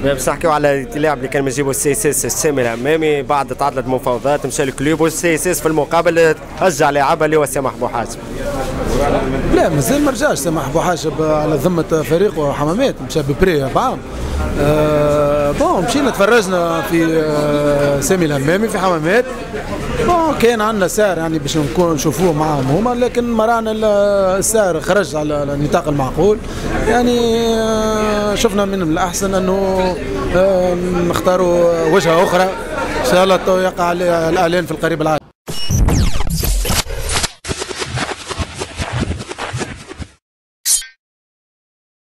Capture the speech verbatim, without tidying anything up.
باش نحكيو على اللاعب اللي كان يجيبوا السي اس اس سامي الهمامي، بعد تعدلت مفاوضات مشى الكلوب والسي اس اس في المقابل رجع لاعبها اللي هو سامح بوحاسب. لا مازال ما رجعش سامح بوحاسب على ذمه فريقه حمامات، مشى ببري بعام. أه بون مشينا تفرجنا في أه سامي الهمامي في حمامات. بون كان عندنا سعر يعني باش نكون نشوفوه معاهم هما، لكن مرعنا السعر خرج على النطاق المعقول. يعني أه شفنا من الاحسن انه أه نختاروا وجهه اخرى ان شاء الله يقع الاعلان في القريب العاجل.